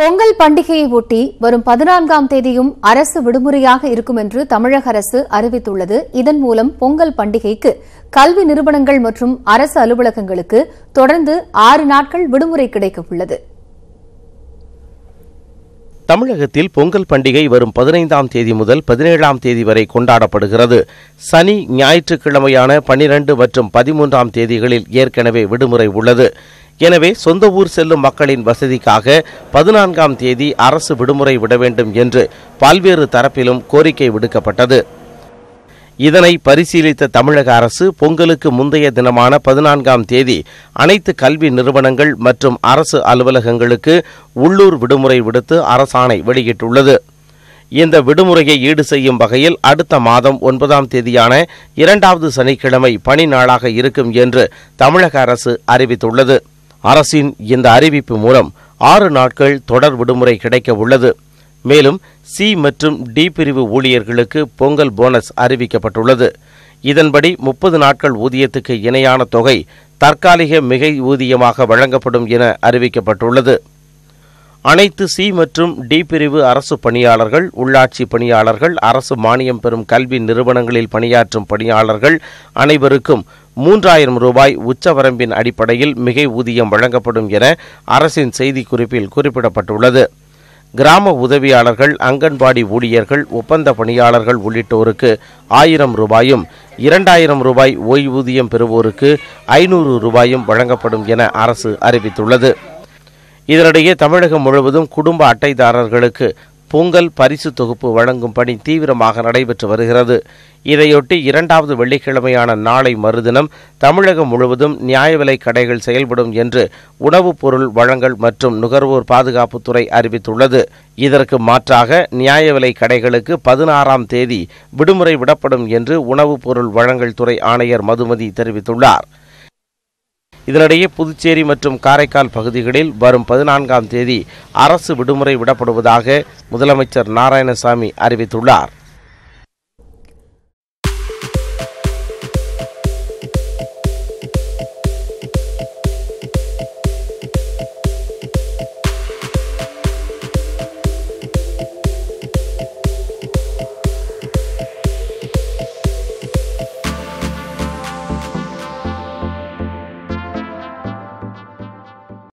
பொங்கல் பண்டிகையை ஒட்டி வரும் 14ஆம் தேதியும் அரசு விடுமுறையாக இருக்கும் என்று தமிழக அரசு அறிவித்துள்ளது. இதன் மூலம் பொங்கல் பண்டிகைக்கு கல்வி நிறுவனங்கள் மற்றும் அரசு அலுவலகங்களுக்கு தொடர்ந்து 6 நாட்கள் விடுமுறை கிடைக்க உள்ளது. தமிழகத்தில் பொங்கல் பண்டிகை வரும் 15ஆம் தேதி முதல் 17ஆம் தேதி வரை கொண்டாடப்படுகிறது. சனி, ஞாயிற்றுக்கிழமையான 12 மற்றும் 13ஆம் தேதிகளில் ஏற்கனவே விடுமுறை உள்ளது. எனவே சொந்த ஊர் செல்லும் மக்களின் வசதிக்காக 14ஆம் தேதி அரசு விடுமுறை விட வேண்டும் என்று பல்வேறு தரப்பிலும் கோரிக்கை விடுக்கப்பட்டது. இதனை பரிசீலித்த தமிழக அரசு பொங்கலுக்கு முந்தைய தினமான 14ஆம் தேதி அனைத்து கல்வி நிறுவனங்கள் மற்றும் அரசு அலுவலகங்களுக்கு உள்ளூர் விடுமுறை விடுத்து அரசாணை வெளியிட்டுள்ளது. இந்த விடுமுறையை ஈடு செய்யும் வகையில் அடுத்த மாதம் 9ஆம் தேதியான 2வது சனிக்கிழமை பணி நாளாக இருக்கும் என்று தமிழக அரசு அறிவித்துள்ளது. அரசின் இந்த அறிவிப்பு மூலம் 6 நாட்கள் தொடர் விடுமுறை கிடைக்க உள்ளது. மேலும் சி மற்றும் டி பிரிவு ஊழியர்களுக்கு பொங்கல் போனஸ் அறிவிக்கப்பட்டுள்ளது. இதன்படி 30 நாட்கள் ஊதியத்துக்கு இணையான தொகை தற்காலிக மிகை ஊதியமாக வழங்கப்படும் என அறிவிக்கப்பட்டுள்ளது. அனைத்து சி மற்றும் டி பிரிவு அரசு பணியாளர்கள், உள்ளாட்சி பணியாளர்கள், அரசு மானியம் பெறும் கல்வி நிறுவனங்களில் பணியாற்றும் பணியாளர்கள் அனைவருக்கும் 3000 ரூபாய் உச்சவரம்பின் அடிப்படையில் மிகை ஊதியம் வழங்கப்படும் என அரசின் செய்திக்குறிப்பில் குறிப்பிடப்பட்டுள்ளது. கிராம உதவியாளர்கள், அங்கன்வாடி ஊழியர்கள், ஒப்பந்த பணியாளர்கள் உள்ளிட்டோருக்கு 1000 ரூபாயும், 2000 ரூபாய் ஓய்வூதியம் பெறுவோருக்கு 500 ரூபாயும் வழங்கப்படும் என அரசு அறிவித்துள்ளது. இதனிடையே தமிழகம் முழுவதும் குடும்ப அட்டைதாரர்களுக்கு பொங்கல் பரிசு தொகுப்பு வழங்கும் பணி தீவிரமாக நடைபெற்று வருகிறது. இதையொட்டி 2வது வெள்ளிக்கிழமையான நாளை மறுதினம் தமிழகம் முழுவதும் நியாய விலை கடைகள் செயல்படும் என்று உணவுப் பொருள் வழங்கல் மற்றும் நுகர்வோர் பாதுகாப்புத்துறை அறிவித்துள்ளது. இதற்கு மாற்றாக நியாய விலை கடைகளுக்கு 16ஆம் தேதி விடுமுறை விடப்படும் என்று உணவுப் பொருள் வழங்கல் துறை ஆணையர் மதுமதி தெரிவித்துள்ளார். இதனிடையே புதுச்சேரி மற்றும் காரைக்கால் பகுதிகளில் வரும் 14ஆம் தேதி அரசு விடுமுறை விடப்படுவதாக முதலமைச்சர் நாராயணசாமி அறிவித்துள்ளார்.